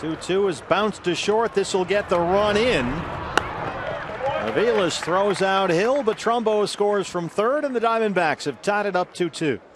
2-2 is bounced to short. This will get the run in. Aviles throws out Hill, but Trumbo scores from third, and the Diamondbacks have tied it up 2-2.